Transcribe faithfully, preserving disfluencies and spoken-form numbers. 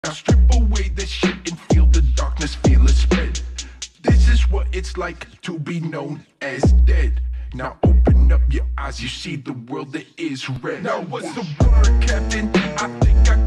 Now strip away the shit and feel the darkness, feel it spread. This is what it's like to be known as dead. Now open up your eyes, you see the world that is red. Now what's the word, Captain? I think I